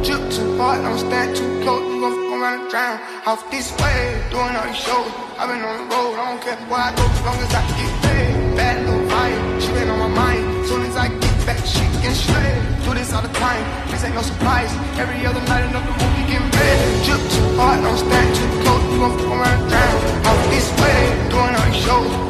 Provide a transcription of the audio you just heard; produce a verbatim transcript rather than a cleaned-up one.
Drip too hard, don't stand too close, you gon' fuck around and drown. Off this way, doing all these shows. I've been on the road, I don't care where I go, as long as I get paid. Bad little fire, she been on my mind. Soon as I get back, she get straight. Do this all the time, this ain't no surprise. Every other night, another movie getting paid. Drip too hard, don't stand too close, you gon' fuck around and drown. Off this way, doing all these shows.